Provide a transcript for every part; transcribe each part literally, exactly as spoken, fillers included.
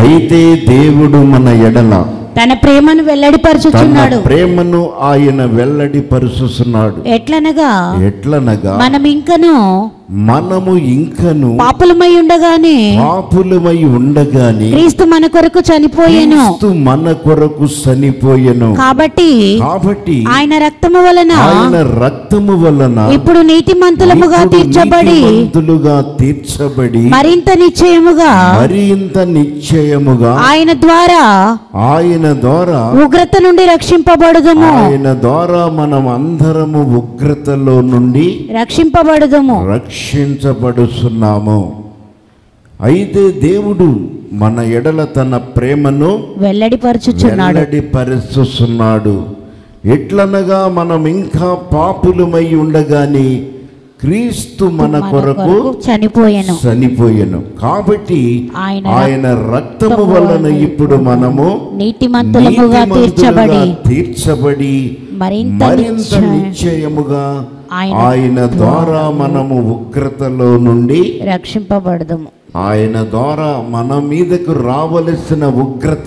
అయితే దేవుడు మన ఎడల తన ప్రేమను వెల్లడిపరుచుచున్నాడు. ప్రేమను ఆయన వెల్లడిపరుచుచున్నాడు. ఎట్లనగా ఎట్లనగా మనం ఇంకను మనము ఇంకను పాపులమై ఉండగానే పాపులమై ఉండగానే క్రీస్తు మన కొరకు చనిపోయెను. క్రీస్తు మన కొరకు చనిపోయెను. కాబట్టి కాబట్టి ఆయన రక్తము వలన ఆయన రక్తము వలన ఇప్పుడు నీతిమంతులముగా తీర్చబడి నీతిమంతులుగా తీర్చబడి మరింత నిశ్చయముగా మరింత నిశ్చయముగా ఆయన ద్వారా ఆయన ద్వారా ఉగ్రత నుండి రక్షింపబడుదుము. ఆయన ద్వారా మనం అందరము ఉగ్రతలో నుండి రక్షింపబడుదుము రక్షించబడుతున్నాము. అయితే దేవుడు మన ఎడల తన ప్రేమను వెల్లడిపరుచుచున్నాడు వెల్లడిపరుచుచున్నాడు. ఎట్లనగా మనం ఇంకా పాపులమై ఉండగానే క్రీస్తు మన కొరకు చనిపోయెను చనిపోయెను. కాబట్టి ఆయన రక్తము వలన ఇప్పుడు మనము నీతిమంతులముగా తీర్చబడి తీర్చబడి మరింత నిశ్చయముగా ఆయన ద్వారా మనము ఉగ్రతలో నుండి రక్షింపబడదుము. ఆయన ద్వారా మన మీదకు రావలసిన ఉగ్రత,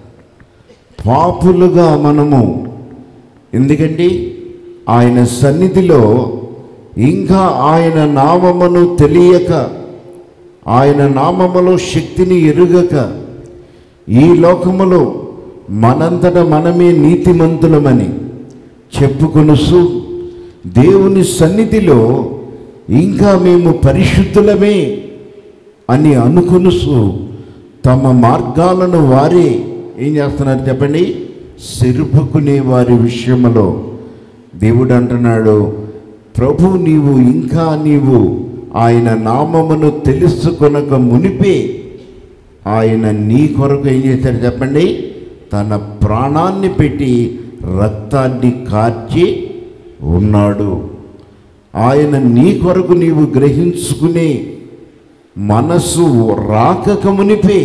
పాపులుగా మనము, ఎందుకంటే ఆయన సన్నిధిలో ఇంకా ఆయన నామమును తెలియక, ఆయన నామములో శక్తిని ఎరుగక, ఈ లోకములో మనంతట మనమే నీతిమంతులమని చెప్పుకొనుసు దేవుని సన్నిధిలో ఇంకా మేము పరిశుద్ధులమే అని అనుకొనుసు తమ మార్గాలను వారే ఏం చేస్తున్నారు చెప్పండి, సెరుపుకునే వారి విషయంలో దేవుడు అంటున్నాడు, ప్రభు నీవు ఇంకా నీవు ఆయన నామమును తెలుసుకొనక మునిపే ఆయన నీ కొరకు ఏం చేశాడు చెప్పండి, తన ప్రాణాన్ని పెట్టి రక్తాన్ని కార్చి ఉన్నాడు. ఆయన నీ కొరకు నీవు గ్రహించుకునే మనసు రాకక మునిపే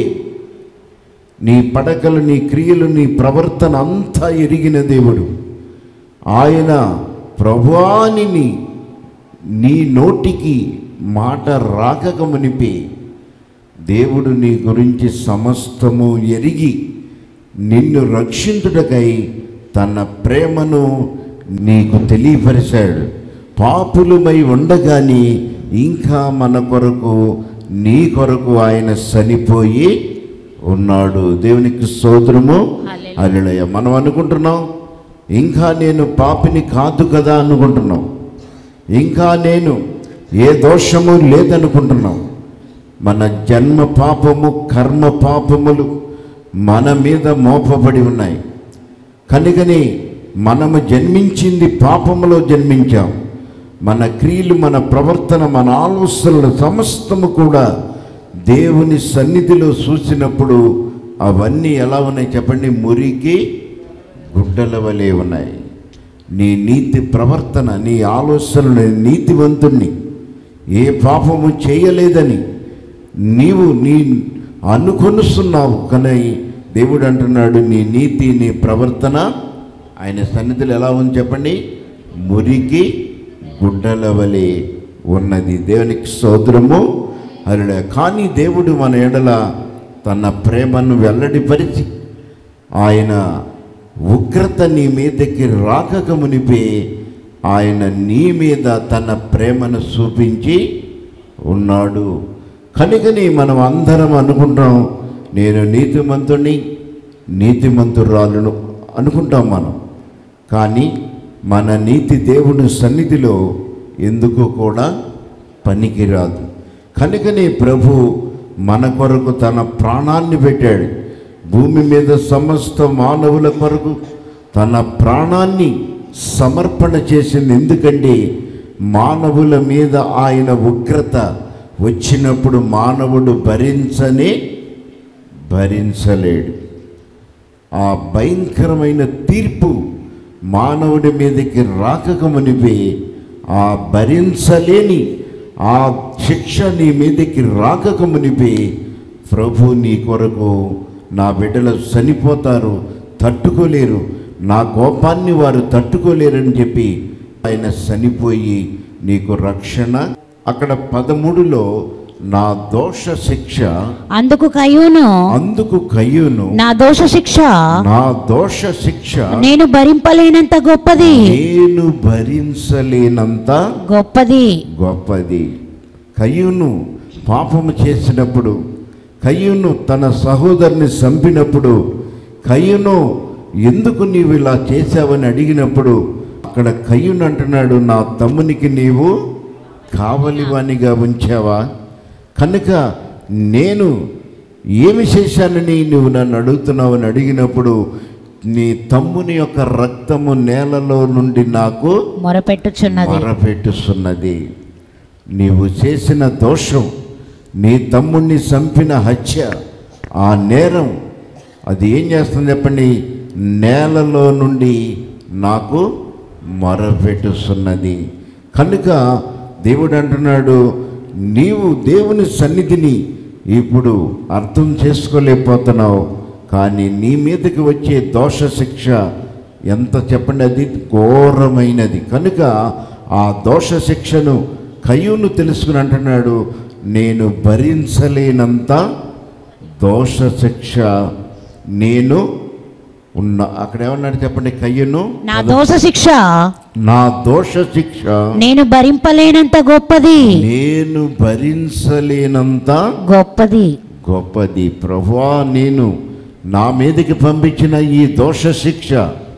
నీ పడకలు, నీ క్రియలు, నీ ప్రవర్తన అంతా ఎరిగిన దేవుడు. ఆయన ప్రభువాని నీ నోటికి మాట రాకక మునిపే దేవుడు నీ గురించి సమస్తము ఎరిగి నిన్ను రక్షించుటకై తన ప్రేమను నీకు తెలియపరిచాడు. పాపులమై ఉండగానే ఇంకా మన కొరకు, నీ కొరకు ఆయన చనిపోయి ఉన్నాడు. దేవునికి స్తోత్రము, హల్లెలూయా. మనం అనుకుంటున్నాం ఇంకా నేను పాపిని కాదు కదా అనుకుంటున్నాం, ఇంకా నేను ఏ దోషము లేదనుకుంటున్నాం. మన జన్మ పాపము, కర్మ పాపములు మన మీద మోపబడి ఉన్నాయి కనుకనే మనము జన్మించింది పాపములో జన్మించాం. మన క్రియలు, మన ప్రవర్తన, మన ఆలోచనలు సమస్తము కూడా దేవుని సన్నిధిలో చూసినప్పుడు అవన్నీ ఎలా ఉన్నాయి చెప్పండి, మురికి గుడ్డల వలె ఉన్నాయి. నీ నీతి ప్రవర్తన, నీ ఆలోచనలు, నీతివంతుణ్ణి, ఏ పాపము చేయలేదని నీవు నీ అనుకొనుస్తున్నావు. కానీ దేవుడు అంటున్నాడు, నీ నీతి, నీ ప్రవర్తన ఆయన సన్నిధిలో ఎలా ఉంది చెప్పండి, మురికి గుడ్డల వలె ఉన్నది. దేవునికి స్తోత్రము, హల్లెలూయా. కానీ దేవుడు మన ఎడల తన ప్రేమను వెల్లడిపరిచి ఆయన ఉగ్రత నీ మీదకి రాకక మునిపే ఆయన నీ మీద తన ప్రేమను చూపించి ఉన్నాడు. కనుకని మనం అందరం అనుకుంటాం, నేను నీతిమంతుని, నీతిమంతురాలను అనుకుంటాం మనం. కానీ మన నీతి దేవుని సన్నిధిలో ఎందుకు కూడా పనికిరాదు. కనుకనే ప్రభు మన కొరకు తన ప్రాణాన్ని పెట్టాడు. భూమి మీద సమస్త మానవుల కొరకు తన ప్రాణాన్ని సమర్పణ చేసింది. ఎందుకంటే మానవుల మీద ఆయన ఉగ్రత వచ్చినప్పుడు మానవుడు భరించనే భరించలేడు. ఆ భయంకరమైన తీర్పు మానవుడి మీదకి రాకక మునిపే ఆ భరించలేని ఆ శిక్ష నీ మీదకి రాకక మునిపే ప్రభు నీ కొరకు, నా బిడ్డలు చనిపోతారు, తట్టుకోలేరు, నా కోపాన్ని వారు తట్టుకోలేరని చెప్పి ఆయన చనిపోయి నీకు రక్షణ. అక్కడ పదమూడులో నా దోష శిక్ష, అందుకు కయ్యూను అందుకు కయ్యూను నా దోష శిక్ష నా దోష శిక్ష నేను భరింపలేనంత గొప్పది నేను భరించలేనంత గొప్పది గొప్పది. కయ్యూను పాపము చేసినప్పుడు, కయ్యూను తన సహోదరుని చంపినప్పుడు, కయ్యూను ఎందుకు నీవు ఇలా చేశావని అడిగినప్పుడు అక్కడ కయ్యూను అంటున్నాడు, నా తమ్మునికి నీవు కావలివానిగా ఉంచావా? కనుక నేను ఏమి చేశానని నువ్వు నన్ను అడుగుతున్నావని అడిగినప్పుడు నీ తమ్ముని యొక్క రక్తము నేలలో నుండి నాకు మొరపెట్టుచున్నది మొరపెట్టుచున్నది. నీవు చేసిన దోషం, నీ తమ్ముణ్ణి చంపిన హత్య, ఆ నేరం అది ఏం చేస్తుంది చెప్పండి, నేలలో నుండి నాకు మొరపెట్టుచున్నది. కనుక దేవుడు అంటున్నాడు, నీవు దేవుని సన్నిధిని ఇప్పుడు అర్థం చేసుకోలేకపోతున్నావు, కానీ నీ మీదకి వచ్చే దోష శిక్ష ఎంత చెప్పండి, అది ఘోరమైనది. కనుక ఆ దోష శిక్షను కయ్యూను తెలుసుకుని అంటున్నాడు, నేను భరించలేనంత దోష శిక్ష నేను ఉన్న. అక్కడ ఏమన్నాడు చెప్పండి, కయ్యూను నా దోష శిక్ష నా దోష శిక్ష నేను భరింపలేనంత గొప్పది నేను భరించలేనంత గొప్పది గొప్పది. ప్రభువా, నేను నా మీదకి పంపించిన ఈ దోష శిక్ష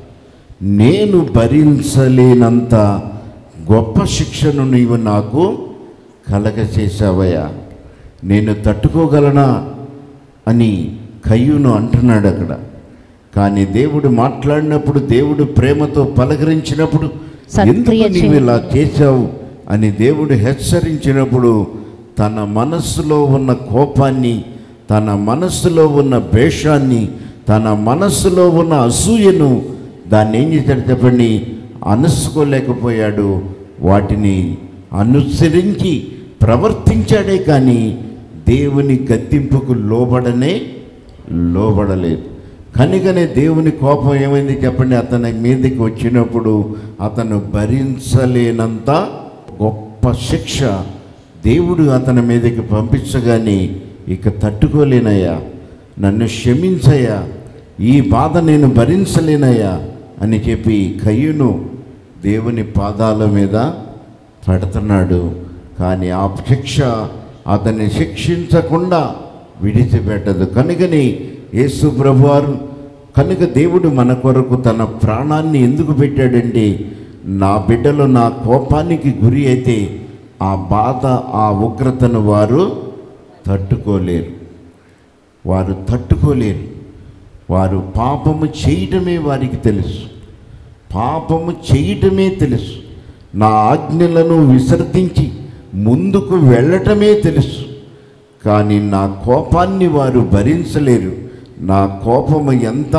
నేను భరించలేనంత గొప్ప శిక్షను నీవు నాకు కలగచేసావయ్యా, నేను తట్టుకోగలనా అని కయ్యూను అంటున్నాడు అక్కడ. కానీ దేవుడు మాట్లాడినప్పుడు, దేవుడు ప్రేమతో పలకరించినప్పుడు, ఎందుకు నీవు ఇలా చేశావు అని దేవుడు హెచ్చరించినప్పుడు తన మనస్సులో ఉన్న కోపాన్ని, తన మనస్సులో ఉన్న భేషాన్ని, తన మనస్సులో ఉన్న అసూయను దాన్ని ఏం చేశాడు చెప్పండి, అనుసుకోలేకపోయాడు. వాటిని అనుసరించి ప్రవర్తించాడే కానీ దేవుని గద్దింపుకు లోబడనే లోబడలేదు. కనుకనే దేవుని కోపం ఏమైంది చెప్పండి, అతని మీదకి వచ్చినప్పుడు అతను భరించలేనంత గొప్ప శిక్ష దేవుడు అతని మీదకి పంపించగానే, ఇక తట్టుకోలేనయ్యా, నన్ను క్షమించయ్యా, ఈ బాధ నేను భరించలేనయ్యా అని చెప్పి కయ్యూను దేవుని పాదాల మీద పెడుతున్నాడు. కానీ ఆ శిక్ష అతన్ని శిక్షించకుండా విడిచిపెట్టదు. కనుకని యేసు ప్రభువారు, కనుక దేవుడు మన కొరకు తన ప్రాణాన్ని ఎందుకు పెట్టాడంటే, నా బిడ్డలు నా కోపానికి గురి అయితే ఆ బాధ, ఆ ఉగ్రతను వారు తట్టుకోలేరు, వారు తట్టుకోలేరు. వారు పాపము చేయటమే వారికి తెలుసు, పాపము చేయటమే తెలుసు, నా ఆజ్ఞలను విసర్జించి ముందుకు వెళ్ళటమే తెలుసు. కానీ నా కోపాన్ని వారు భరించలేరు. నా కోపము ఎంత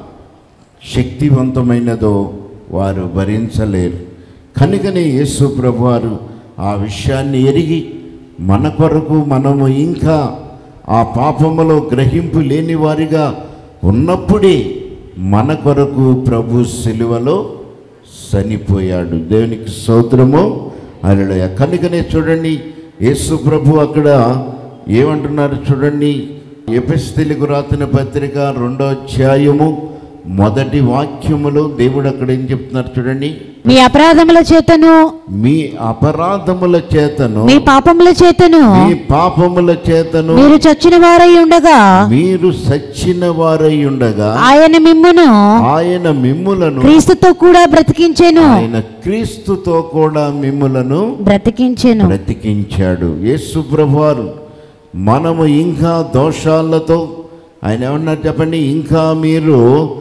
శక్తివంతమైనదో వారు భరించలేరు. కనుకనే యేసు ప్రభువారు ఆ విషయాన్ని ఎరిగి మన కొరకు మనము ఇంకా ఆ పాపములో గ్రహింపు లేని వారిగా ఉన్నప్పుడే మన కొరకు ప్రభు సిలువలో చనిపోయాడు. దేవునికి స్తోత్రము, హల్లెలూయా. కనుకనే చూడండి, యేసు ప్రభు అక్కడ ఏమంటున్నారు చూడండి, ఎఫెసీయులకు రాసిన పత్రిక రెండో అధ్యాయము మొదటి వాక్యములో దేవుడు అక్కడ ఏం చెప్తున్నారు చూడండి, మీ అపరాధముల చేతను మీ అపరాధముల చేతను మీ పాపముల చేతను మీ పాపముల చేతను మీరు చచ్చిన వారై ఉండగా మీరు సచ్చిన వారై ఉండగా ఆయన మిమ్మును ఆయన మిమ్ములను క్రీస్తుతో కూడా బ్రతికించెను ఆయన క్రీస్తుతో కూడా మిమ్ములను బ్రతికించెను బ్రతికించాడు. యేసు ప్రభువారు మనము ఇంకా దోషాలతో, ఆయన ఏమన్నారు చెప్పండి, ఇంకా మీరు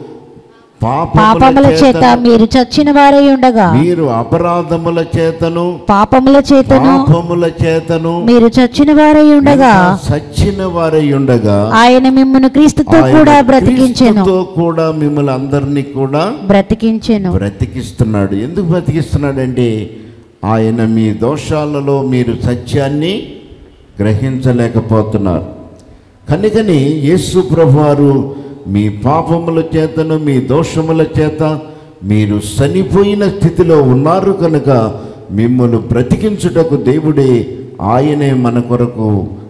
పాపముల చేత మీరు చచ్చిన వారై ఉండగా మీరు అపరాధముల చేతను పాపముల చేతను పాపముల చేతను మీరు చచ్చిన వారై ఉండగా సచ్చిన వారై ఉండగా ఆయన మిమ్మును క్రీస్తుతో కూడా బ్రతికించెను క్రీస్తుతో కూడా మిమ్మల్ని అందరినీ కూడా బ్రతికించెను బ్రతికిస్తున్నాడు. ఎందుకు బ్రతికిస్తున్నాడంటే, ఆయన మీ దోషాలలో మీరు సత్యాన్ని గ్రహించలేకపోతున్నారు. కనుకని యేసు ప్రభువారు మీ పాపముల చేతను మీ దోషముల చేత మీరు చనిపోయిన స్థితిలో ఉన్నారు కనుక మిమ్మల్ని బ్రతికించుటకు దేవుడే, ఆయనే మన కొరకు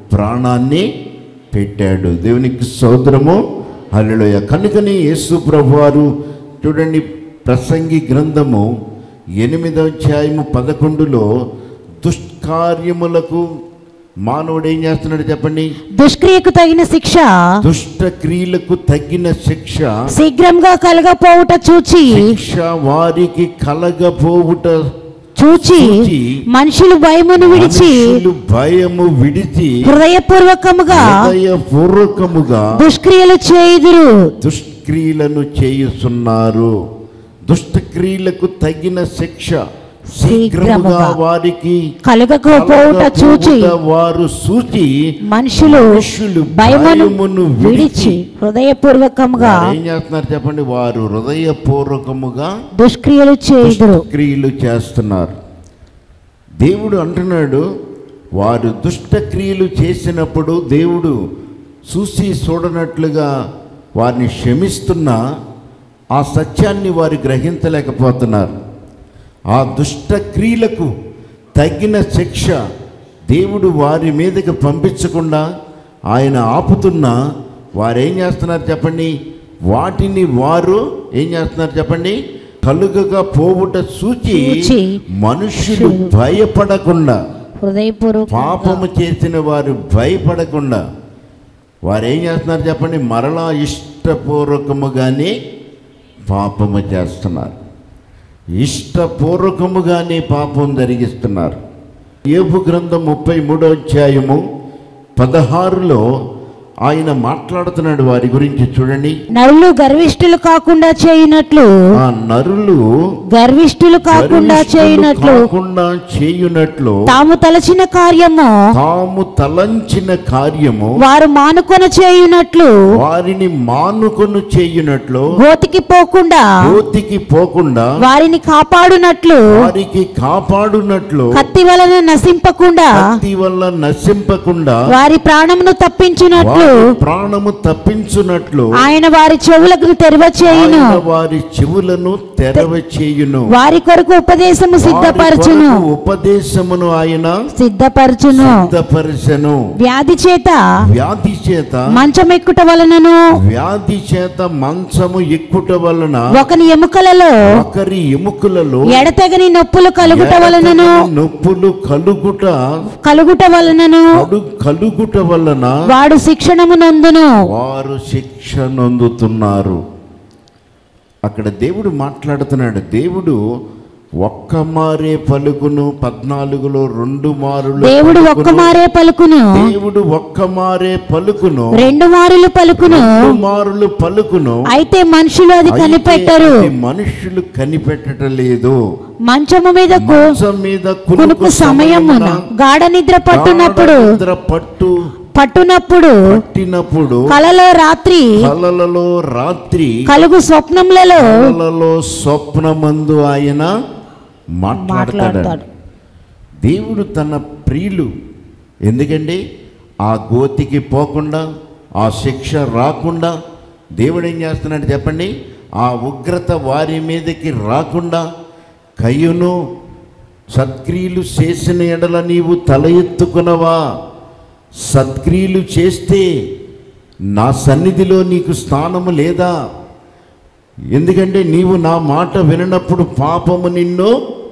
ప్రాణాన్ని పెట్టాడు. దేవునికి స్తోత్రము, హల్లెలూయా. కనుకని యేసు ప్రభువారు చూడండి, ప్రసంగి గ్రంథము ఎనిమిదవ అధ్యాయము పదకొండులో దుష్కార్యములకు మానవుడు ఏం చేస్తున్నాడు చెప్పండి? దుష్క్రియకు తగిన శిక్ష, దుష్ట క్రియలకు తగిన శిక్ష శీఘ్రంగా కలగపోవుట చూచి శిక్ష వారికి కలగపోవుట చూచి మనుషులు భయమును విడిచి మనుషులు భయము విడిచి హృదయపూర్వకముగా హృదయపూర్వకముగా దుష్క్రియలు చేయుదురు. దుష్క్రియలను చేయుచున్నారు. దుష్టక్రియలకు తగిన శిక్ష శీఘ్రముగా వారికి కలగకపోవుట చూచి వారు సూచి మనుషులు భయమును విడిచి హృదయపూర్వకముగా ఏం చేస్తున్నారు చెప్పండి? వారు హృదయపూర్వకముగా దుష్క్రియలు చేయుదురు. క్రియలు చేస్తున్నారు. దేవుడు అంటున్నాడు, వారు దుష్ట క్రియలు చేసినప్పుడు దేవుడు చూసి చూడనట్లుగా వారిని క్షమిస్తున్నా ఆ సత్యాన్ని వారు గ్రహించలేకపోతున్నారు. ఆ దుష్ట క్రియలకు తగిన శిక్ష దేవుడు వారి మీదకి పంపించకుండా ఆయన ఆపుతున్నా వారు ఏం చేస్తున్నారు చెప్పండి? వాటిని వారు ఏం చేస్తున్నారు చెప్పండి? కలుగగా పోవుట చూచి మనుషులు భయపడకుండా, హృదయపూర్వక పాపము చేసిన వారు భయపడకుండా వారు ఏం చేస్తున్నారు చెప్పండి? మరలా ఇష్టపూర్వకముగానే పాపము చేస్తున్నారు. ఇష్టపూర్వకముగానే పాపం జరిగిస్తున్నారు. యోబు గ్రంథం ముప్పై మూడో అధ్యాయము పదహారులో ఆయన మాట్లాడుతున్నాడు వారి గురించి. చూడండి, నరులు గర్విష్ఠులు కాకుండా చేయునట్లు ఆ నరులు గర్విష్ఠులు కాకుండా చేయునట్లు కాకుండా చేయునట్లు తాము తలచిన కార్యము తాము తలంచిన కార్యము వారు మానుకొని చేయునట్లు వారిని మానుకొను చేయునట్లు గోతికి పోకుండా గోతికి పోకుండా వారిని కాపాడునట్లు వారికి కాపాడునట్లు కత్తి వలన నశింపకుండా కత్తి వల్ల నశింపకుండా వారి ప్రాణమును తప్పించునట్లు ప్రాణము తప్పించునట్లు ఆయన వారి చెవులకు తెరవ చేయును. ఆయన వారి చెవులను తెరవ చేయును. వారి కొరకు ఉపదేశము సిద్ధపరచును. వారి కొరకు ఉపదేశమును ఆయన సిద్ధపరచును. సిద్ధపరచును. వ్యాధి చేత వ్యాధి చేత మంచం ఎక్కుట వలనను వ్యాధి చేత మంచము ఎక్కుట వలన ఒకని ఎముకలలో ఒకరి ఎముకలలో ఎడతెగని నొప్పులు కలుగుట వలనను నొప్పులు కలుగుట కలుగుట వలనను కలుగుట వలన వాడు శిక్షణము నందును. వారు శిక్ష నొందుతున్నారు. అక్కడ దేవుడు మాట్లాడుతున్నాడు. దేవుడు ఒక్క మారే పలుకును, పద్నాలుగులో రెండు మారులు దేవుడు ఒక్క మారే పలుకును, దేవుడు ఒక్క మారే పలుకును, రెండు మారులు పలుకును, రెండు మారులు పలుకును. అయితే మనుషులు అది కనిపెట్టరు. మనుషులు కనిపెట్టలేదు. మంచము మీద మంచం మీద కునుకు సమయమున గాఢ నిద్ర పట్టునప్పుడు పట్టు పట్టునప్పుడు పట్టినప్పుడు కలలో రాత్రి కలలలో రాత్రి కలుగు స్వప్నములలో కలలో స్వప్నమందు ఆయన మాట్లాడతాడు. దేవుడు తన ప్రియులు ఎందుకండి ఆ గోతికి పోకుండా, ఆ శిక్ష రాకుండా దేవుడు ఏం చేస్తున్నాడు చెప్పండి? ఆ ఉగ్రత వారి మీదకి రాకుండా, కయ్యును సత్క్రియలు చేసిన ఎడల నీవు తల ఎత్తుకునవా? సత్క్రియలు చేస్తే నా సన్నిధిలో నీకు స్థానము లేదా? ఎందుకంటే నీవు నా మాట విననప్పుడు పాపము నిన్ను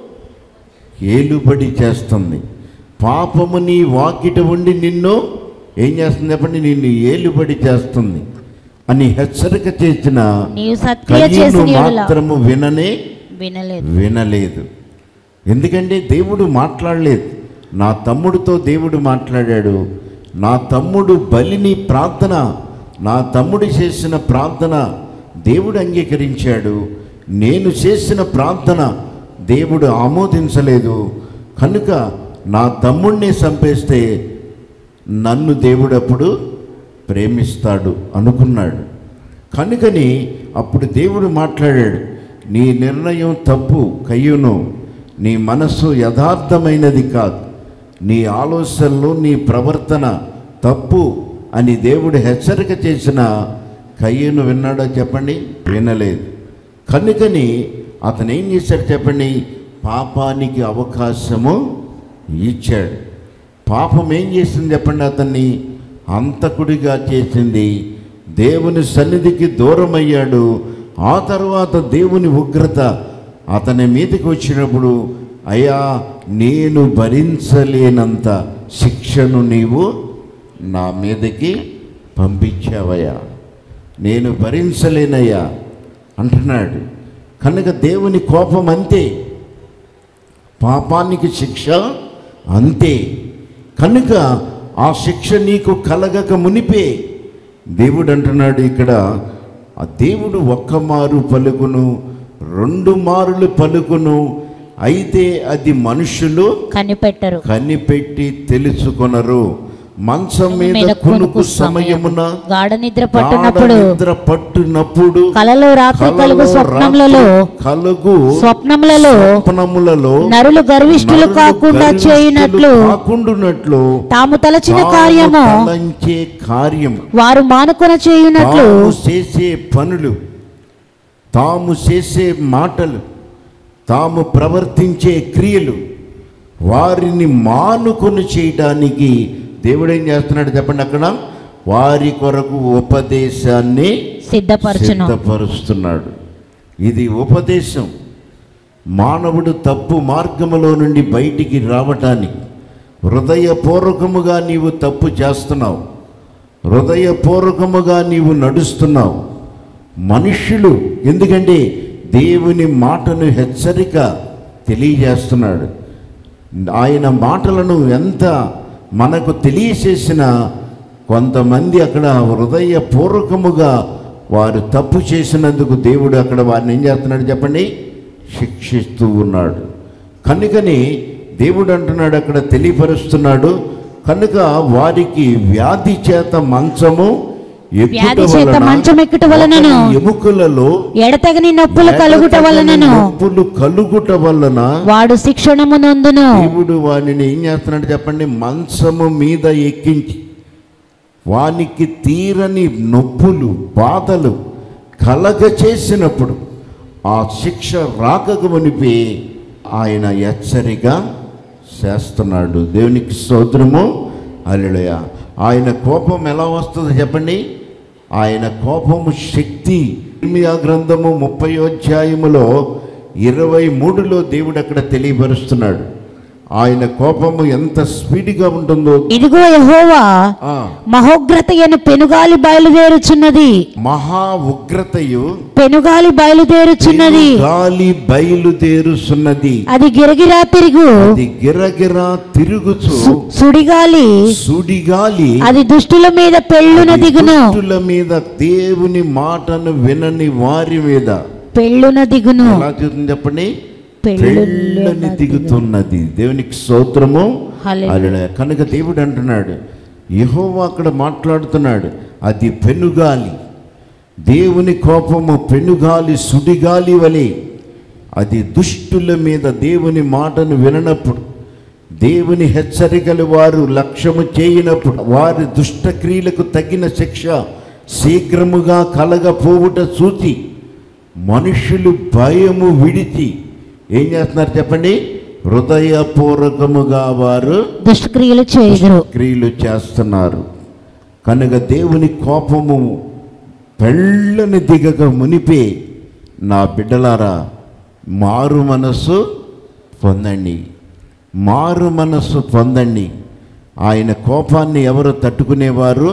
ఏలుబడి చేస్తుంది. పాపము నీ వాకిట ఉండి నిన్ను ఏం చేస్తుంది చెప్పండి? నిన్ను ఏలుబడి చేస్తుంది అని హెచ్చరిక చేసిన కయ్యూను మాత్రము విననే వినలేదు వినలేదు ఎందుకంటే దేవుడు మాట్లాడలేదు. నా తమ్ముడితో దేవుడు మాట్లాడాడు. నా తమ్ముడు బలిని ప్రార్థన, నా తమ్ముడు చేసిన ప్రార్థన దేవుడు అంగీకరించాడు. నేను చేసిన ప్రార్థన దేవుడు ఆమోదించలేదు. కనుక నా తమ్ముడిని చంపేస్తే నన్ను దేవుడు అప్పుడు ప్రేమిస్తాడు అనుకున్నాడు. కనుకని అప్పుడు దేవుడు మాట్లాడాడు, నీ నిర్ణయం తప్పు కయ్యూను, నీ మనస్సు యథార్థమైనది కాదు, నీ ఆలోచనలు నీ ప్రవర్తన తప్పు అని దేవుడు హెచ్చరిక చేసిన కయ్యూను విన్నాడో చెప్పండి? వినలేదు. కనుకని అతను ఏం చేశాడు చెప్పండి? పాపానికి అవకాశము ఇచ్చాడు. పాపం ఏం చేసింది చెప్పండి? అతన్ని హంతకుడిగా చేసింది. దేవుని సన్నిధికి దూరం అయ్యాడు. ఆ తర్వాత దేవుని ఉగ్రత అతని మీదకి వచ్చినప్పుడు, అయ్యా నేను భరించలేనంత శిక్షను నీవు నా మీదకి పంపించావయ్యా, నేను భరించలేనయ్యా అంటున్నాడు. కనుక దేవుని కోపం అంతే, పాపానికి శిక్ష అంతే. కనుక ఆ శిక్ష నీకు కలగక మునిపే దేవుడు అంటున్నాడు ఇక్కడ, ఆ దేవుడు ఒక్క మారు పలుకును, రెండు మారులు పలుకును, అయితే అది మనుషులు కనిపెట్టరు, కనిపెట్టి తెలుసుకొనరు. మంచం మీద కునుకు సమయమున గాఢ నిద్ర పట్టునప్పుడు నిద్ర పట్టునప్పుడు కలలో రాత్రి కలుగు స్వప్నములలో కలుగు స్వప్నములలో స్వప్నములలో నరులు గర్విష్ఠులు కాకుండా చేయునట్లు కాకుండునట్లు తాము తలచిన కార్యము తలంచే కార్యం వారు మానుకొన చేయునట్లు తాము చేసే పనులు, తాము చేసే మాటలు, తాము ప్రవర్తించే క్రియలు వారిని మానుకొని చేయడానికి దేవుడు ఏం చేస్తున్నాడు చెప్పండి? అక్కడ వారి కొరకు ఉపదేశాన్ని సిద్ధపరచును సిద్ధపరుస్తున్నాడు. ఇది ఉపదేశం. మానవుడు తప్పు మార్గములో నుండి బయటికి రావటానికి హృదయపూర్వకముగా నీవు తప్పు చేస్తున్నావు, హృదయపూర్వకముగా నీవు నడుస్తున్నావు. మనుష్యులు ఎందుకంటే దేవుని మాటను హెచ్చరిక తెలియజేస్తున్నాడు. ఆయన మాటలను ఎంత మనకు తెలియచేసిన కొంతమంది అక్కడ హృదయపూర్వకముగా వారు తప్పు చేసినందుకు దేవుడు అక్కడ వారిని ఏం చేస్తున్నాడు చెప్పండి? శిక్షిస్తూ ఉన్నాడు. కనుకని దేవుడు అంటున్నాడు, అక్కడ తెలియపరుస్తున్నాడు, కనుక వారికి వ్యాధి చేత మంచము వ్యాధి చేత మంచం ఎక్కుట వలనను ఎముకలలో ఎడతెగని నొప్పులు కలుగుట వలనను నొప్పులు కలుగుట వలన వాడు శిక్షణము నొందును. దేవుడు వానిని ఏం చేస్తున్నాడు చెప్పండి? మంచము మీద ఎక్కించి వానికి తీరని నొప్పులు బాధలు కలగ చేసినప్పుడు ఆ శిక్ష రాకకు మునిపే ఆయన హెచ్చరిక చేస్తున్నాడు. దేవునికి స్తోత్రము, హల్లెలూయా. ఆయన కోపం ఎలా వస్తుందో చెప్పండి? ఆయన కోపము శక్తి. ఇర్మియా గ్రంథము ముప్పై అధ్యాయములో ఇరవై మూడులో దేవుడు అక్కడ తెలియపరుస్తున్నాడు ఆయన కోపము ఎంత స్పీడ్గా ఉంటుందో. ఇదిగో యెహోవా మహోగ్రతయను పెనుగాలి బయలుదేరుచున్నది, మహా ఉగ్రతయు పెనుగాలి బయలుదేరుచున్నది, గాలి బయలుదేరుచున్నది, అది గిరగిరా తిరుగు, అది గిరగిరా తిరుగుచు, సుడిగాలి సుడిగాలి, అది దుష్టుల మీద పెళ్ళున దిగును, దుష్టుల మీద దేవుని మాటను వినని వారి మీద పెళ్ళున దిగును. ఎలా చూస్తుంది చెప్పండి? పెళ్ళని దిగుతున్నది. దేవునికి స్తోత్రము, హల్లెలూయా. కనుక దేవుడు అంటున్నాడు, యెహోవా అక్కడ మాట్లాడుతున్నాడు, అది పెనుగాలి, దేవుని కోపము పెనుగాలి, సుడిగాలి వలె, అది దుష్టుల మీద దేవుని మాటను విననప్పుడు, దేవుని హెచ్చరికలు వారు లక్ష్యము చేయనప్పుడు, వారి దుష్ట క్రియలకు తగిన శిక్ష శీఘ్రముగా కలగపోవుట చూచి మనుషులు భయము విడిచి ఏం చేస్తున్నారు చెప్పండి? హృదయపూర్వకముగా వారు దుష్క్రియలు చేయుదురు, క్రియలు చేస్తున్నారు. కనుక దేవుని కోపము పెళ్ళని దిగక మునిపే నా బిడ్డలారా మారు మనస్సు పొందండి, మారు మనస్సు పొందండి. ఆయన కోపాన్ని ఎవరు తట్టుకునేవారు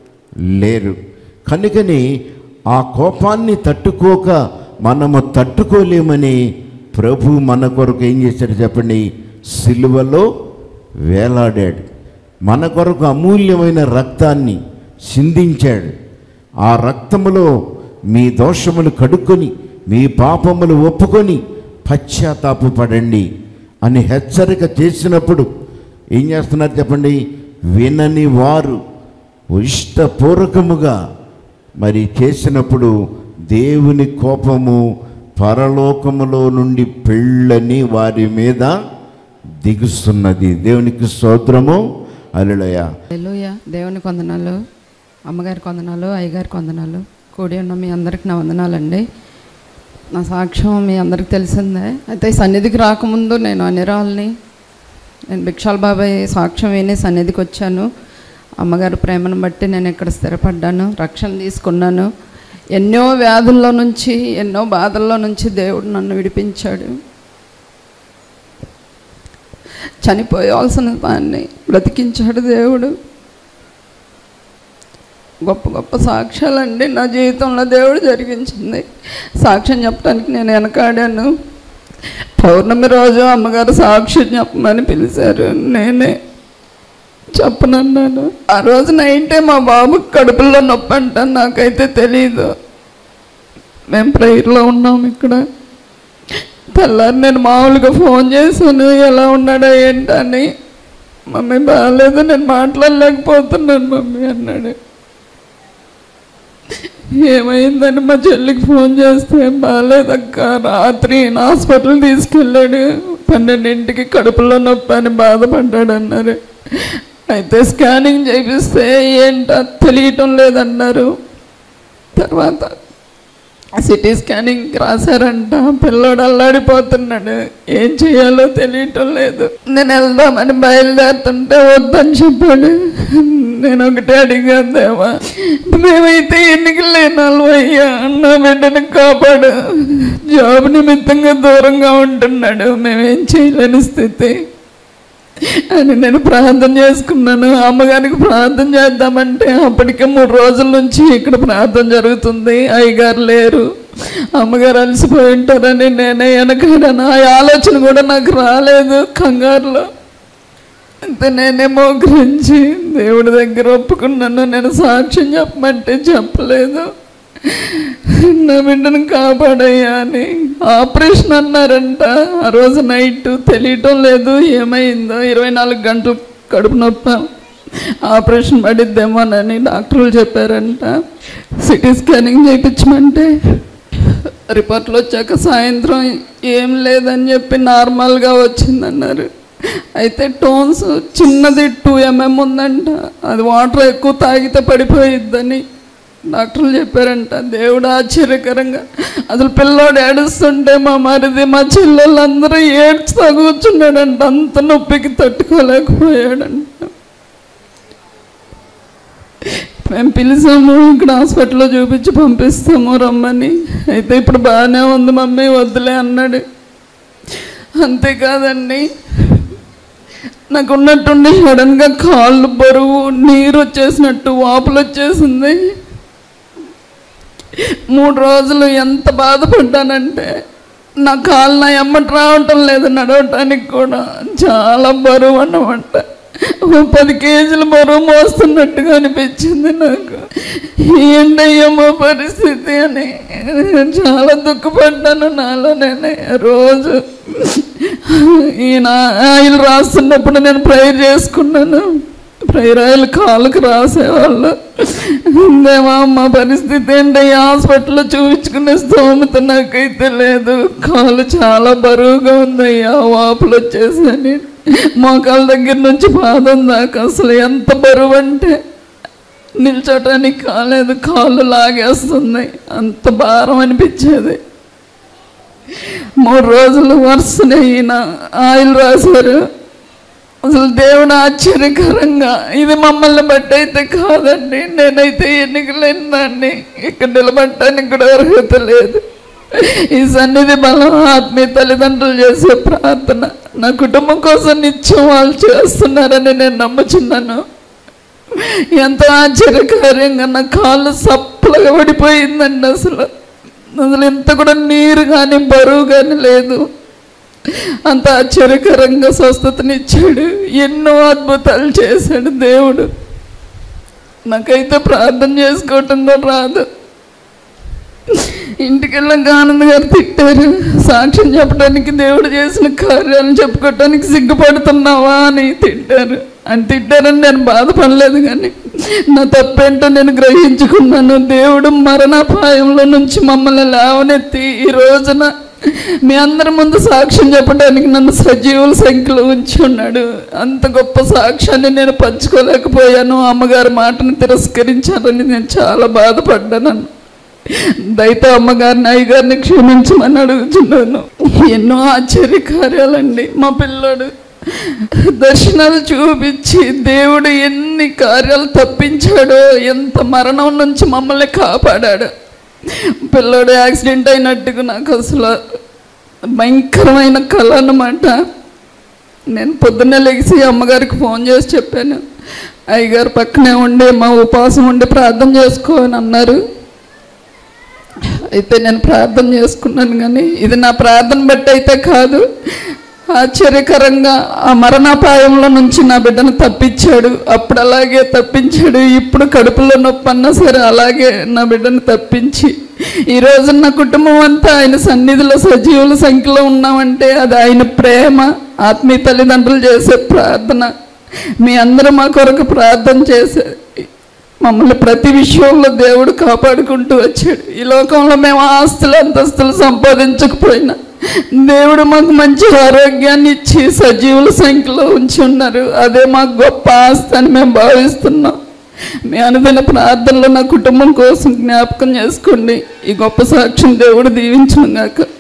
లేరు. కనుకని ఆ కోపాన్ని తట్టుకోక మనము తట్టుకోలేమని ప్రభు మన కొరకు ఏం చేశాడు చెప్పండి? సిలువలో వేలాడాడు, మన కొరకు అమూల్యమైన రక్తాన్ని సిందించాడు. ఆ రక్తములో మీ దోషములు కడుక్కొని మీ పాపములు ఒప్పుకొని పశ్చాత్తాపపడండి అని హెచ్చరిక చేసినప్పుడు ఏం చేస్తున్నారు చెప్పండి? వినని వారు ఇష్టపూర్వకముగా మరి చేసినప్పుడు దేవుని కోపము పరలోకములో నుండి పెళ్ళని వారి మీద దిగుస్తున్నది. దేవునికి స్తోత్రము, హల్లెలూయా. హల్లెలూయా. దేవునికి వందనాలు, అమ్మగారికి వందనాలు, అయ్యగారికి వందనాలు, కూడి ఉన్న మీ అందరికి నా వందనాలండి. నా సాక్ష్యం మీ అందరికి తెలిసిందే. అయితే సన్నిధికి రాకముందు నేను అనిరాల్ని, నేను భిక్షాల బాబాయ్ సాక్ష్యం విని సన్నిధికి వచ్చాను. అమ్మగారి ప్రేమను బట్టి నేను ఇక్కడ స్థిరపడ్డాను, రక్షణ తీసుకున్నాను. ఎన్నో వ్యాధుల్లో నుంచి, ఎన్నో బాధల్లో నుంచి దేవుడు నన్ను విడిపించాడు. చనిపోయాల్సిన దాన్ని బ్రతికించాడు దేవుడు. గొప్ప గొప్ప సాక్ష్యాలండి నా జీవితంలో దేవుడు జరిగించింది. సాక్ష్యం చెప్పడానికి నేను వెనకాడాను. పౌర్ణమి రోజు అమ్మగారు సాక్ష్యం చెప్పమని పిలిచారు, నేనే చెప్పనన్నాను. ఆ రోజు నైటే మా బాబుకి కడుపులో నొప్పి అంట, నాకైతే తెలీదు. మేము ప్రేయర్లో ఉన్నాము ఇక్కడ. తెల్లారి నేను మామూలుగా ఫోన్ చేశాను, ఎలా ఉన్నాడో ఏంటని. మమ్మీ బాగాలేదు, నేను మాట్లాడలేకపోతున్నాను మమ్మీ అన్నాడు. ఏమైందని మా చెల్లికి ఫోన్ చేస్తే బాగాలేదక్క, రాత్రి హాస్పిటల్ తీసుకెళ్ళాడు, పన్నెండింటికి కడుపులో నొప్పి అని బాధపడ్డాడు అన్నారు. అయితే స్కానింగ్ చేపిస్తే ఏంటో తెలియటం లేదన్నారు. తర్వాత సిటీ స్కానింగ్ రాశారంట. పిల్లోడు అల్లాడిపోతున్నాడు, ఏం చేయాలో తెలియటం లేదు. నేను వెళ్దామని బయలుదేరుతుంటే వద్దని చెప్పాడు. నేను ఒకటే అడిగాను, దేవా మేమైతే ఎన్నికలు లేనాలు అయ్యా, నా బిడ్డను కాపాడు, జాబ్ నిమిత్తంగా దూరంగా ఉంటున్నాడు, మేమేం చేయలేని స్థితి అని నేను ప్రార్థన చేసుకున్నాను. అమ్మగారికి ప్రార్థన చేద్దామంటే అప్పటికే మూడు రోజుల నుంచి ఇక్కడ ప్రార్థన జరుగుతుంది, అయ్యగారు లేరు, అమ్మగారు అలసిపోయి ఉంటారని నేనే వెనకాడను. ఆ ఆలోచన కూడా నాకు రాలేదు కంగారులో. అంతే నేనే మోకరించి దేవుడి దగ్గర ఒప్పుకున్నాను. నేను సాక్ష్యం చెప్పమంటే చెప్పలేదు, నా బిడ్డను కాపాడయ్యా అని. ఆపరేషన్ అన్నారంట. ఆ రోజు నైట్ తెలియటం లేదు ఏమైందో, ఇరవై నాలుగు గంటలు కడుపు నొప్పి, ఆపరేషన్ పడిద్దేమోనని డాక్టర్లు చెప్పారంట. సిటీ స్కానింగ్ చేయించమంటే రిపోర్ట్లు వచ్చాక సాయంత్రం ఏం లేదని చెప్పి నార్మల్గా వచ్చిందన్నారు. అయితే టోన్స్ చిన్నది టూ ఎంఎం ఉందంట, అది వాటర్ ఎక్కువ తాగితే పడిపోయిద్దని డాక్టర్లు చెప్పారంట. దేవుడు ఆశ్చర్యకరంగా అసలు పిల్లోడు ఏడుస్తుంటే మా మరిది మా చెల్లెళ్ళందరూ ఏడ్చుతా కూర్చున్నాడంట, అంత నొప్పికి తట్టుకోలేకపోయాడంట. మేము పిలిచాము, ఇక్కడ హాస్పిటల్లో చూపించి పంపిస్తాము రమ్మని. అయితే ఇప్పుడు బాగానే ఉంది మమ్మీ వద్దులే అన్నాడు. అంతేకాదండి, నాకు ఉన్నట్టుండి సడన్గా కాళ్ళు బరువు, నీరు వచ్చేసినట్టు వాపులు వచ్చేసింది. మూడు రోజులు ఎంత బాధపడ్డానంటే నా కాళ్ళు నా ఎమ్మటి రావటం లేదు, నడవటానికి కూడా చాలా బరువు అన్నమాట. పది కేజీలు బరువు మోస్తున్నట్టుగా అనిపించింది నాకు. ఏంటయ్యమ్మా పరిస్థితి అని చాలా దుఃఖపడ్డాను నాలో నేనే. రోజు ఈయన ఆయిల్ రాస్తున్నప్పుడు నేను ప్రేయర్ చేసుకున్నాను. ప్రేయర్ ఆయిల్ కాళ్ళకు రాసేవాళ్ళు. దేవా మా పరిస్థితి ఏంటయ్యా, హాస్పిటల్లో చూపించుకునే స్తోమత నాకైతే లేదు, కాళ్ళు చాలా బరువుగా ఉందయ్యా, వాపులు వచ్చేసని. మోకాళ్ళ దగ్గర నుంచి పాదం దాకా అసలు ఎంత బరువు అంటే నిల్చోటానికి కాలేదు, కాళ్ళు లాగేస్తుంది, అంత భారం అనిపించేది. మూడు రోజులు వరుసనే ఈయన ఆయిల్ రాశారు. అసలు దేవుడు ఆశ్చర్యకరంగా, ఇది మమ్మల్ని బట్టి అయితే కాదండి, నేనైతే ఎన్నికలేని దాన్ని, ఇక్కడ నిలబడటానికి కూడా అర్హత లేదు. ఈ సన్నిధి బలం ఆత్మీయ తల్లిదండ్రులు చేసే ప్రార్థన నా కుటుంబం కోసం నిత్యం వాళ్ళు చేస్తున్నారని నేను నమ్ముచున్నాను. ఎంతో ఆశ్చర్యకరంగా నా కాళ్ళు సప్పలుగా పడిపోయిందండి. అసలు అసలు ఇంత కూడా నీరు కానీ బరువు కానీ లేదు. అంత ఆశ్చర్యకరంగా స్వస్థతనిచ్చాడు, ఎన్నో అద్భుతాలు చేశాడు దేవుడు. నాకైతే ప్రార్థన చేసుకోవటం కూడా రాదు. ఇంటికి వెళ్ళాక ఆనంద్ గారు తిట్టారు, సాక్ష్యం చెప్పడానికి దేవుడు చేసిన కార్యాలను చెప్పుకోవటానికి సిగ్గుపడుతున్నావా అని తిట్టారు. అని తిట్టారని నేను బాధపడలేదు, కానీ నా తప్పేంటో నేను గ్రహించుకున్నాను. దేవుడు మరణాపాయంలో నుంచి మమ్మల్ని లేవనెత్తి ఈ రోజున మీ అందరి ముందు సాక్ష్యం చెప్పడానికి నన్ను సజీవుల సంఖ్యలో ఉంచి ఉన్నాడు. అంత గొప్ప సాక్ష్యాన్ని నేను పంచుకోలేకపోయాను. అమ్మగారి మాటను తిరస్కరించారని నేను చాలా బాధపడ్డాను. దయతో అమ్మగారిని అయ్యగారిని క్షమించమని అడుగుతున్నాను. ఎన్నో ఆశ్చర్య కార్యాలండి. మా పిల్లోడు దర్శనాలు చూపించి దేవుడు ఎన్ని కార్యాలు తప్పించాడో, ఎంత మరణం నుంచి మమ్మల్ని కాపాడాడు. పిల్లోడు యాక్సిడెంట్ అయినట్టుగా నాకు అసలు భయంకరమైన కళ అన్నమాట. నేను పొద్దున్నే లెగిసి అమ్మగారికి ఫోన్ చేసి చెప్పాను, అయ్యగారు పక్కనే ఉండి మా ఉపవాసం ఉండి ప్రార్థన చేసుకో అని అన్నారు. అయితే నేను ప్రార్థన చేసుకున్నాను, కానీ ఇది నా ప్రార్థన బట్టి అయితే కాదు. ఆశ్చర్యకరంగా ఆ మరణాపాయంలో నుంచి నా బిడ్డను తప్పించాడు. అప్పుడు అలాగే తప్పించాడు. ఇప్పుడు కడుపులో నొప్పి అన్నా సరే అలాగే నా బిడ్డను తప్పించి ఈరోజు నా కుటుంబం అంతా ఆయన సన్నిధిలో సజీవుల సంఖ్యలో ఉన్నామంటే అది ఆయన ప్రేమ, ఆత్మీయ తల్లిదండ్రులు చేసే ప్రార్థన. మీ అందరూ మా కొరకు ప్రార్థన చేసే మమ్మల్ని ప్రతి విషయంలో దేవుడు కాపాడుకుంటూ వచ్చాడు. ఈ లోకంలో మేము ఆస్తులు అంతస్తులు సంపాదించకపోయినా దేవుడు మాకు మంచి ఆరోగ్యాన్ని ఇచ్చి సజీవుల సంఖ్యలో ఉంచి ఉన్నారు. అదే మాకు గొప్ప ఆస్తి అని మేము భావిస్తున్నాం. మీ అనుదిన ప్రార్థనలో నా కుటుంబం కోసం జ్ఞాపకం చేసుకోండి. ఈ గొప్ప సాక్ష్యం దేవుడు దీవించును గాక.